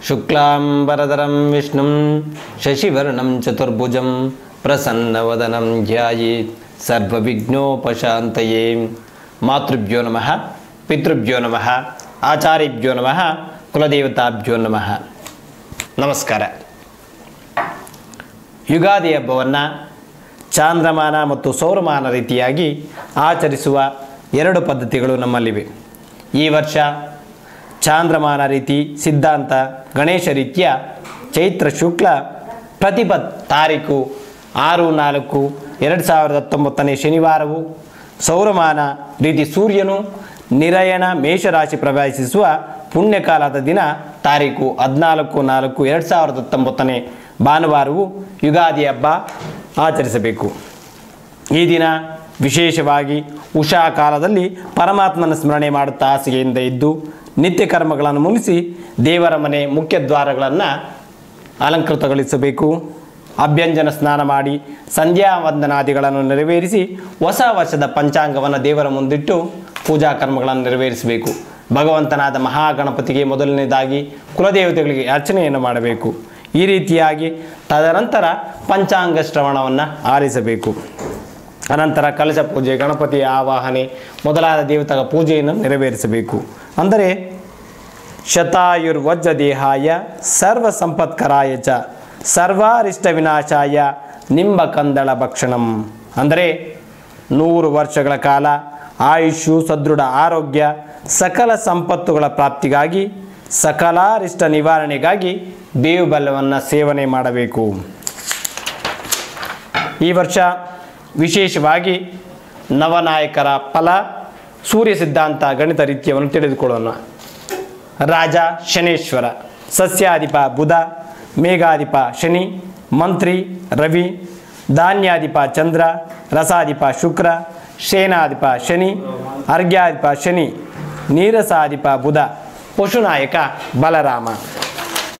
ಶುಕ್ಲಾಂಬರಧರಂ ವಿಷ್ಣುಂ ಶಶಿವರ್ಣಂ ಚತುರ್ಭುಜಂ ಪ್ರಸನ್ನವದನಂ ಧ್ಯಾಯೇತ್ ಸರ್ವವಿಘ್ನೋಪಶಾಂತಯೇ. ಮಾತೃಭ್ಯೋ ನಮಃ, ಪಿತೃಭ್ಯೋ ನಮಃ, ಆಚಾರ್ಯಭ್ಯೋ ನಮಃ, ಕುಲದೇವತಾಭ್ಯೋ ನಮಃ. ನಮಸ್ಕಾರ. ಯುಗಾದಿ ಹಬ್ಬವನ್ನು ಚಾಂದ್ರಮಾನ ಮತ್ತು ಸೌರಮಾನ ರೀತಿಯಾಗಿ ಆಚರಿಸುವ ಎರಡು ಪದ್ಧತಿಗಳು ನಮ್ಮಲ್ಲಿವೆ. ಈ ವರ್ಷ ಚಾಂದ್ರಮಾನ ರೀತಿ ಸಿದ್ಧಾಂತ ಗಣೇಶ ರೀತಿಯ ಚೈತ್ರ ಶುಕ್ಲ ಪ್ರತಿಪತ್ ತಾರೀಕು 6/4/2019 ಶನಿವಾರವು, ಸೌರಮಾನ ರೀತಿ ಸೂರ್ಯನು ನಿರಯಣ ಮೇಷರಾಶಿ ಪ್ರವೇಶಿಸುವ ಪುಣ್ಯಕಾಲದ ದಿನ ತಾರೀಕು 14/4/2019 ಭಾನುವಾರವು ಯುಗಾದಿ ಹಬ್ಬ ಆಚರಿಸಬೇಕು. ಈ ದಿನ ವಿಶೇಷವಾಗಿ ಉಷಾ ಕಾಲದಲ್ಲಿ ಪರಮಾತ್ಮನ ಸ್ಮರಣೆ ಮಾಡುತ್ತಾ ಹಾಸಿಗೆಯಿಂದ ಇದ್ದು ನಿತ್ಯ ಕರ್ಮಗಳನ್ನು ಮುಗಿಸಿ ದೇವರ ಮನೆ ಮುಖ್ಯ ದ್ವಾರಗಳನ್ನು ಅಲಂಕೃತಗೊಳಿಸಬೇಕು. ಅಭ್ಯಂಜನ ಸ್ನಾನ ಮಾಡಿ ಸಂಧ್ಯಾ ವಂದನಾದಿಗಳನ್ನು ನೆರವೇರಿಸಿ ಹೊಸ ವರ್ಷದ ಪಂಚಾಂಗವನ್ನು ದೇವರ ಮುಂದಿಟ್ಟು ಪೂಜಾ ಕರ್ಮಗಳನ್ನು ನೆರವೇರಿಸಬೇಕು. ಭಗವಂತನಾದ ಮಹಾಗಣಪತಿಗೆ ಮೊದಲನೇದಾಗಿ ಕುಲದೇವತೆಗಳಿಗೆ ಅರ್ಚನೆಯನ್ನು ಮಾಡಬೇಕು. ಈ ರೀತಿಯಾಗಿ ತದನಂತರ ಪಂಚಾಂಗ ಶ್ರವಣವನ್ನು ಆಲಿಸಬೇಕು. ಅನಂತರ ಕಲಶ ಪೂಜೆ, ಗಣಪತಿಯ ಆವಾಹನೆ ಮೊದಲಾದ ದೇವತೆಗಳ ಪೂಜೆಯನ್ನು ನೆರವೇರಿಸಬೇಕು. ಅಂದರೆ ಶತಾಯುರ್ವಜ್ರ ದೇಹಾಯ ಸರ್ವ ಸಂಪತ್ಕರಾಯ ಚ ಸರ್ವಾರಿಷ್ಟ ವಿನಾಶಾಯ ನಿಂಬ ಕಂದಳ ಭಕ್ಷಣಂ. ಅಂದರೆ 100 ವರ್ಷಗಳ ಕಾಲ ಆಯುಷು, ಸದೃಢ ಆರೋಗ್ಯ, ಸಕಲ ಸಂಪತ್ತುಗಳ ಪ್ರಾಪ್ತಿಗಾಗಿ, ಸಕಲಾರಿಷ್ಟ ನಿವಾರಣೆಗಾಗಿ ಬೇವು ಬೆಲ್ಲವನ್ನು ಸೇವನೆ ಮಾಡಬೇಕು. ಈ ವರ್ಷ ವಿಶೇಷವಾಗಿ ನವನಾಯಕರ ಫಲ ಸೂರ್ಯ ಸಿದ್ಧಾಂತ ಗಣಿತ ರೀತಿಯನ್ನು ತಿಳಿದುಕೊಳ್ಳೋಣ. ರಾಜ ಶನೇಶ್ವರ, ಸಸ್ಯಾಧಿಪ ಬುಧ, ಮೇಘಾಧಿಪ ಶನಿ, ಮಂತ್ರಿ ರವಿ, ಧಾನ್ಯಾಧಿಪ ಚಂದ್ರ, ರಸಾಧಿಪ ಶುಕ್ರ, ಶೇನಾಧಿಪ ಶನಿ, ಅರ್ಘ್ಯಾಧಿಪ ಶನಿ, ನೀರಸಾಧಿಪ ಬುಧ, ಪಶುನಾಯಕ ಬಲರಾಮ.